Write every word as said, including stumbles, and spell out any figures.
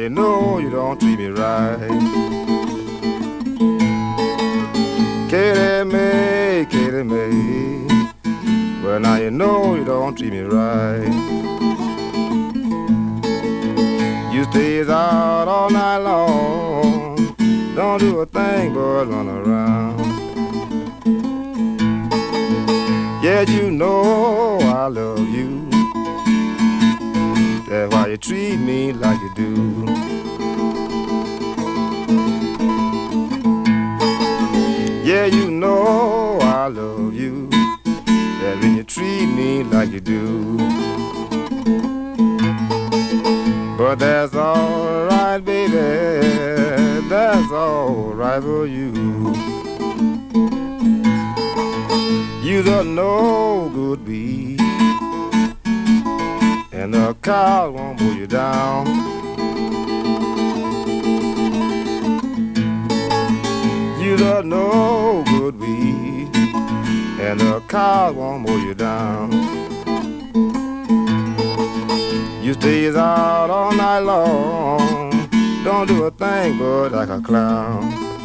you know you don't treat me right. Katy Mae, Katy Mae, well now you know you don't treat me right. You stays out all night long, don't do a thing but run around. Yet you know I love you, that's why you treat me like you do. Yeah, you know I love you, that's when you treat me like you do. But that's alright, baby, that's alright for you. You's a no good bee, and the cow won't pull you down. You's a no good bee, and the cow won't mow you down. You stays out all night long, don't do a thing but like a clown.